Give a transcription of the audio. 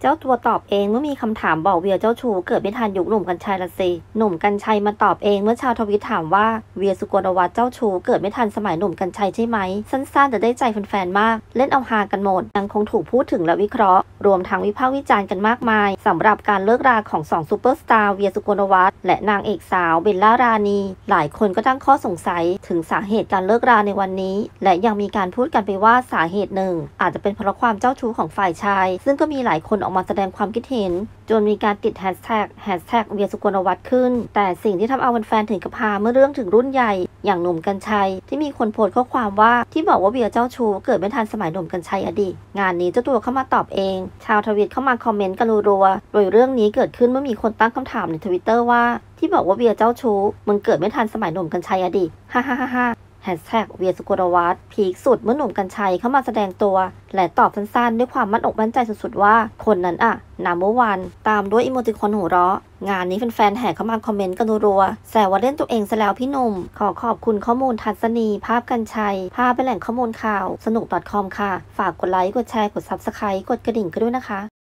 เจ้าตัวตอบเองเมื่อมีคำถามบอกเวียเจ้าชู้เกิดไม่ทันยุคหนุ่มกรรชัยละสิหนุ่มกรรชัยมาตอบเองเมื่อชาวทวิตถามว่าเวียสุโกลวัฒน์เจ้าชู้เกิดไม่ทันสมัยหนุ่มกรรชัยใช่ไหมสั้นๆแต่ได้ใจแฟนๆมากเล่นเอาฮากันหมดยังคงถูกพูดถึงและวิเคราะห์รวมทั้งวิพากษ์วิจารณ์กันมากมายสำหรับการเลิกราของ2ซูเปอร์สตาร์เวียสุโกลวัฒน์และนางเอกสาวเบลล่ารานีหลายคนก็ตั้งข้อสงสัยถึงสาเหตุการเลิกราในวันนี้และยังมีการพูดกันไปว่าสาเหตุหนึ่งอาจจะเป็นเพราะความเจ้าชู้ของฝ่ายชายซึ่งก็มีหลายคนออกมาแสดงความคิดเห็นจนมีการติดแฮชแท็กเวียสุโกลวัฒน์ขึ้นแต่สิ่งที่ทำเอาแฟนๆถึงกับฮาเมื่อเรื่องถึงรุ่นใหญ่อย่างหนุ่มกรรชัยที่มีคนโพสต์ข้อความว่าที่บอกว่าเวียเจ้าชู้เกิดไม่ทันสมัยหนุ่มกรรชัยอดีตงานนี้เจ้าตัวเข้ามาตอบเองชาวทวิตเข้ามาคอมเมนต์กันรัวๆโดยเรื่องนี้เกิดขึ้นเมื่อมีคนตั้งคำถามในทวิตเตอร์ว่าที่บอกว่าเวียเจ้าชู้มึงเกิดไม่ทันสมัยหนุ่มกรรชัยอดีตฮ่าฮ่าฮ่าฮ่าแฮชแท็กเวียสุโกลวัฒน์พีคสุดเมื่อหนุ่มกรรชัยเข้ามาแสดงตัวและตอบสั้นๆด้วยความมั่นอกมั่นใจสุดๆว่าคนนั้นอะnumber one ตามด้วยอีโมติคอนหัวเราะงานนี้แฟนๆแห่เข้ามาคอมเมนต์กันรัวๆแซวว่าเล่นตัวเองซะแล้วพี่หนุ่มขอบคุณข้อมูลทัศนีภาพกรรชัยภาพเป็นแหล่งข้อมูลข่าวสนุก .com ค่ะฝากกดไลค์กดแชร์กด Subscribe กดกระดิ่งกันด้วยนะคะ